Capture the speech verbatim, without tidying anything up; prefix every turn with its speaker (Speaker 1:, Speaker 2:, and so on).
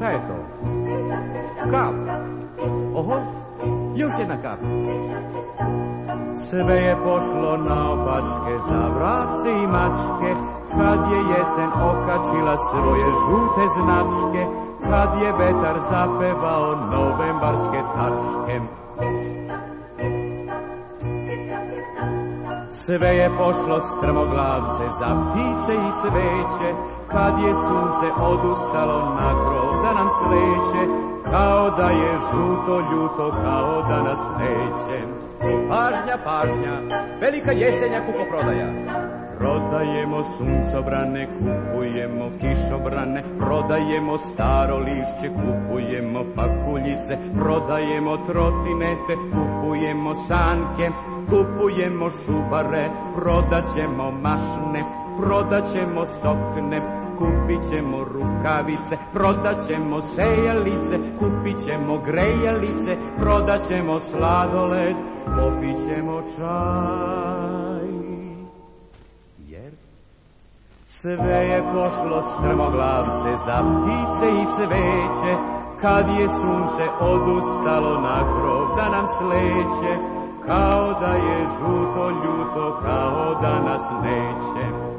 Speaker 1: Šta je to? Kap. Oho, još jedna kap. Sve je pošlo naopačke za vrapce i mačke, kad je jesen okačila svoje žute značke, kad je vetar zapevao novembarske tačke. Sve je pošlo strmoglavce za ptice i cveće, kad je sunce odustalo na krov da nam sleće, kao da je žuto ljuto, kao da nas neće. Pažnja, pažnja, velika jesenja kupoprodaja. Prodajemo suncobrane, kupujemo kišobrane, prodajemo staro lišće, kupujemo pakuljice, prodajemo trotinete, kupujemo sanke, kupujemo šubare, prodaćemo mašne, prodaćemo sokne, kupit ćemo rukavice, prodaćemo sejalice, kupit ćemo grejalice, prodaćemo sladoled, popit ćemo čaj. Jer sve je pošlo strmoglavce za ptice i cveće, kad je sunce odustalo na krov da nam sleće, kao da je žuto ljuto, kao da nas neće.